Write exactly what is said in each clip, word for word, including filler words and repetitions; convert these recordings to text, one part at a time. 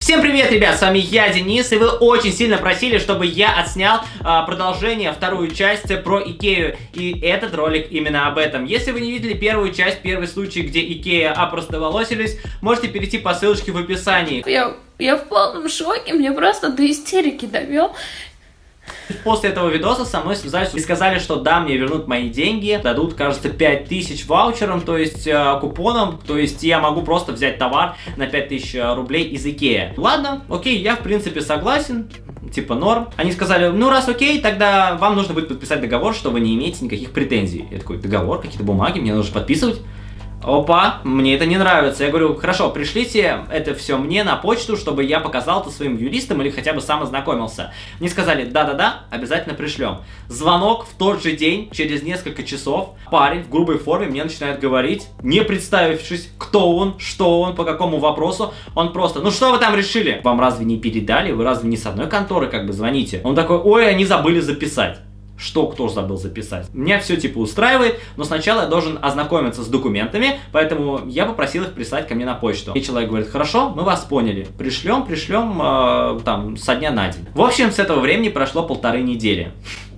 Всем привет, ребят, с вами я, Денис, и вы очень сильно просили, чтобы я отснял а, продолжение, вторую часть про Икею, и этот ролик именно об этом. Если вы не видели первую часть, первый случай, где Икея опростоволосились, можете перейти по ссылочке в описании. Я, я в полном шоке, мне просто до истерики довел. После этого видоса со мной связались и сказали, что да, мне вернут мои деньги, дадут, кажется, пять тысяч ваучером, то есть э, купоном, то есть я могу просто взять товар на пять тысяч рублей из Икеи. Ладно, окей, я в принципе согласен, типа норм. Они сказали, ну раз окей, тогда вам нужно будет подписать договор, что вы не имеете никаких претензий. Я такой, договор, какие-то бумаги, мне нужно подписывать. Опа, мне это не нравится. Я говорю, хорошо, пришлите это все мне на почту, чтобы я показал это своим юристам или хотя бы сам ознакомился. Мне сказали, да-да-да, обязательно пришлем. Звонок в тот же день, через несколько часов, парень в грубой форме мне начинает говорить, не представившись, кто он, что он, по какому вопросу. Он просто, ну что вы там решили? Вам разве не передали? Вы разве не с одной конторы как бы звоните? Он такой, ой, они забыли записать. Что, кто забыл записать? Меня все типа устраивает, но сначала я должен ознакомиться с документами, поэтому я попросил их прислать ко мне на почту. И человек говорит, хорошо, мы вас поняли, пришлем, пришлем э, там со дня на день. В общем, с этого времени прошло полторы недели.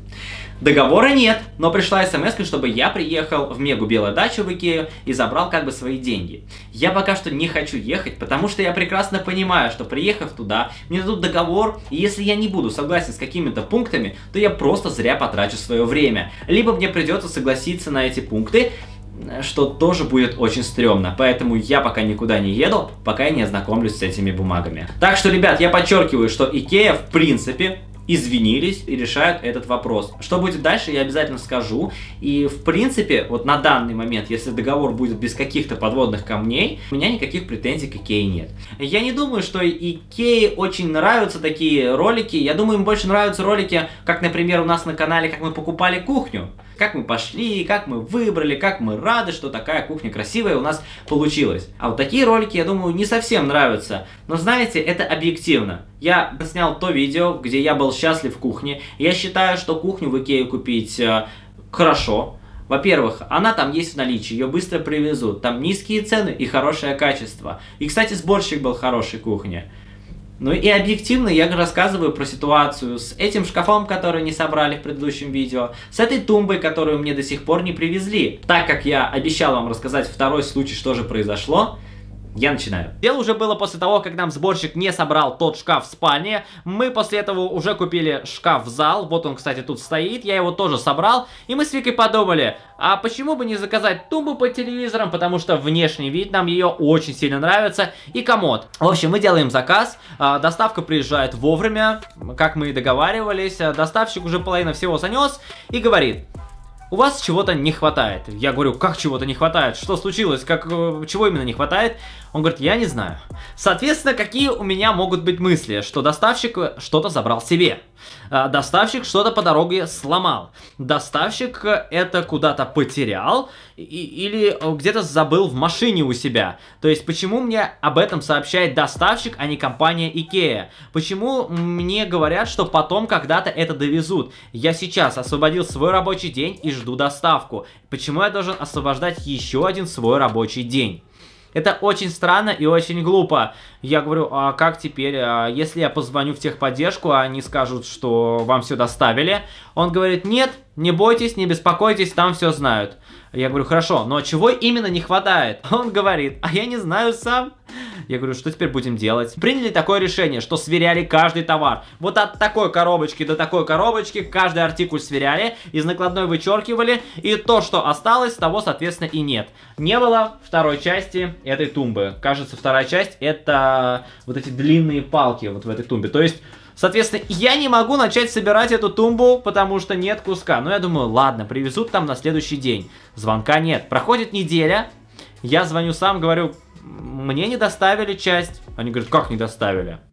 Договора нет, но пришла смс, чтобы я приехал в Мегу Белая Дача в Икею и забрал как бы свои деньги. Я пока что не хочу ехать, потому что я прекрасно понимаю, что приехав туда, мне дадут договор, и если я не буду согласен с какими-то пунктами, то я просто зря потрачу свое время. Либо мне придется согласиться на эти пункты, что тоже будет очень стрёмно. Поэтому я пока никуда не еду, пока я не ознакомлюсь с этими бумагами. Так что, ребят, я подчеркиваю, что Икея в принципе извинились и решают этот вопрос. Что будет дальше, я обязательно скажу. И в принципе, вот на данный момент, если договор будет без каких-то подводных камней, у меня никаких претензий к Икее нет. Я не думаю, что Икее очень нравятся такие ролики. Я думаю, им больше нравятся ролики, как, например, у нас на канале, как мы покупали кухню. Как мы пошли, как мы выбрали, как мы рады, что такая кухня красивая у нас получилась. А вот такие ролики, я думаю, не совсем нравятся. Но знаете, это объективно. Я снял то видео, где я был счастлив в кухне. Я считаю, что кухню в Икее купить э, хорошо. Во-первых, она там есть в наличии, ее быстро привезут. Там низкие цены и хорошее качество. И, кстати, сборщик был хорошей кухни. Ну и объективно я рассказываю про ситуацию с этим шкафом, который не собрали в предыдущем видео, с этой тумбой, которую мне до сих пор не привезли. Так как я обещал вам рассказать второй случай, что же произошло, я начинаю. Дело уже было после того, как нам сборщик не собрал тот шкаф в спальне. Мы после этого уже купили шкаф в зал. Вот он, кстати, тут стоит. Я его тоже собрал. И мы с Викой подумали, а почему бы не заказать тумбу по телевизорам, потому что внешний вид нам ее очень сильно нравится. И комод. В общем, мы делаем заказ. Доставка приезжает вовремя, как мы и договаривались. Доставщик уже половину всего занес и говорит: у вас чего-то не хватает. Я говорю, как чего-то не хватает? Что случилось? Как, чего именно не хватает? Он говорит, я не знаю. Соответственно, какие у меня могут быть мысли? Что доставщик что-то забрал себе. Доставщик что-то по дороге сломал. Доставщик это куда-то потерял и, или где-то забыл в машине у себя. То есть, почему мне об этом сообщает доставщик, а не компания Икея? Почему мне говорят, что потом когда-то это довезут? Я сейчас освободил свой рабочий день и жду доставку. Почему я должен освобождать еще один свой рабочий день? Это очень странно и очень глупо. Я говорю, а как теперь, а если я позвоню в техподдержку, а они скажут, что вам все доставили? Он говорит, нет, не бойтесь, не беспокойтесь, там все знают. Я говорю, хорошо, но чего именно не хватает? Он говорит, а я не знаю сам. Я говорю, что теперь будем делать? Приняли такое решение, что сверяли каждый товар. Вот от такой коробочки до такой коробочки каждый артикул сверяли, из накладной вычеркивали, и то, что осталось, того, соответственно, и нет. Не было второй части этой тумбы. Кажется, вторая часть это вот эти длинные палки вот в этой тумбе. То есть, соответственно, я не могу начать собирать эту тумбу, потому что нет куска. Но я думаю, ладно, привезут там на следующий день. Звонка нет. Проходит неделя, я звоню сам, говорю, мне не доставили часть. Они говорят, как не доставили?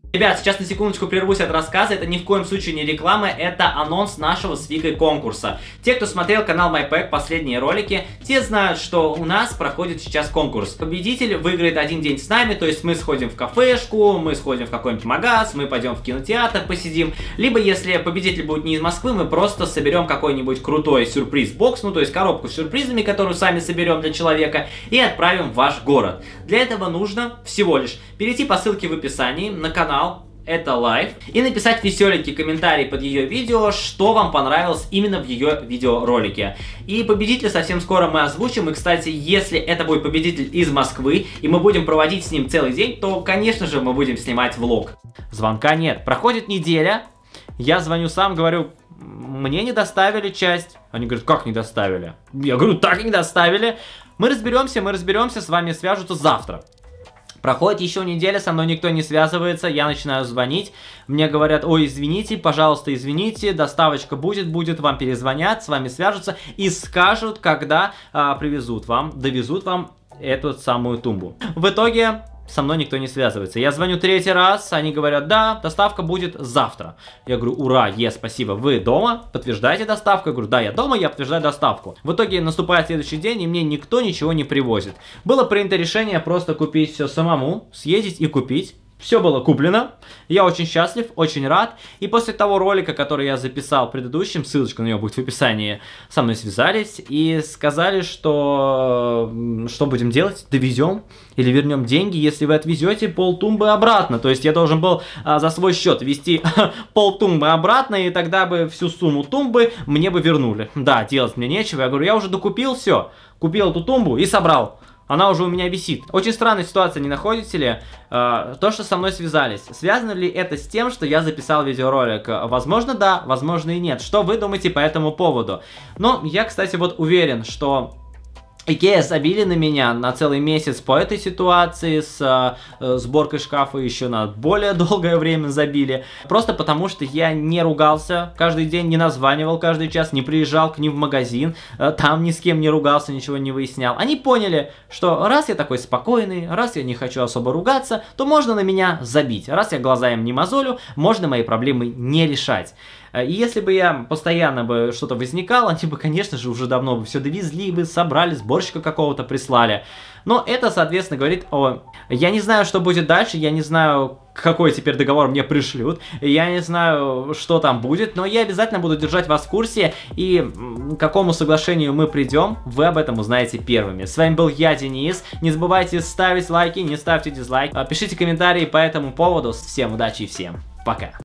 Ребят, сейчас на секундочку прервусь от рассказа, это ни в коем случае не реклама, это анонс нашего с Викой конкурса. Те, кто смотрел канал MyPack, последние ролики, те знают, что у нас проходит сейчас конкурс. Победитель выиграет один день с нами, то есть мы сходим в кафешку, мы сходим в какой-нибудь магаз, мы пойдем в кинотеатр, посидим. Либо, если победитель будет не из Москвы, мы просто соберем какой-нибудь крутой сюрприз-бокс, ну то есть коробку с сюрпризами, которую сами соберем для человека, и отправим в ваш город. Для этого нужно всего лишь перейти по ссылке в описании на канал Это Лайф и написать веселенький комментарий под ее видео, что вам понравилось именно в ее видеоролике. И победителя совсем скоро мы озвучим. И, кстати, если это будет победитель из Москвы, и мы будем проводить с ним целый день, то, конечно же, мы будем снимать влог. Звонка нет. Проходит неделя, я звоню сам, говорю, мне не доставили часть. Они говорят, как не доставили? Я говорю, так и не доставили. Мы разберемся, мы разберемся, с вами свяжутся завтра. Проходит еще неделя, со мной никто не связывается, я начинаю звонить, мне говорят, ой, извините, пожалуйста, извините, доставочка будет, будет, вам перезвонят, с вами свяжутся и скажут, когда а, привезут вам, довезут вам эту самую тумбу. В итоге со мной никто не связывается. Я звоню третий раз, они говорят, да, доставка будет завтра. Я говорю, ура, е, спасибо, вы дома? Подтверждаете доставку? Я говорю, да, я дома, я подтверждаю доставку. В итоге наступает следующий день, и мне никто ничего не привозит. Было принято решение просто купить все самому, съездить и купить. Все было куплено, я очень счастлив, очень рад. И после того ролика, который я записал предыдущим, ссылочка на него будет в описании, со мной связались и сказали, что что будем делать, довезем или вернем деньги, если вы отвезете полтумбы обратно. То есть я должен был а, за свой счет везти полтумбы обратно, и тогда бы всю сумму тумбы мне бы вернули. Да, делать мне нечего, я говорю, я уже докупил все, купил эту тумбу и собрал. Она уже у меня висит. Очень странная ситуация, не находите ли? Э, то, что со мной связались. Связано ли это с тем, что я записал видеоролик? Возможно, да, возможно и нет. Что вы думаете по этому поводу? Но я, кстати, вот уверен, что Икеа забили на меня на целый месяц по этой ситуации с э, сборкой шкафа, еще на более долгое время забили. Просто потому, что я не ругался каждый день, не названивал каждый час, не приезжал к ним в магазин, э, там ни с кем не ругался, ничего не выяснял. Они поняли, что раз я такой спокойный, раз я не хочу особо ругаться, то можно на меня забить. Раз я глаза им не мозолю, можно мои проблемы не решать. И если бы я постоянно бы что-то возникало, они бы, конечно же, уже давно бы все довезли бы, собрали, сборщика какого-то прислали. Но это, соответственно, говорит о... Я не знаю, что будет дальше, я не знаю, какой теперь договор мне пришлют, я не знаю, что там будет, но я обязательно буду держать вас в курсе, и к какому соглашению мы придем, вы об этом узнаете первыми. С вами был я, Денис. Не забывайте ставить лайки, не ставьте дизлайк, пишите комментарии по этому поводу. Всем удачи и всем пока.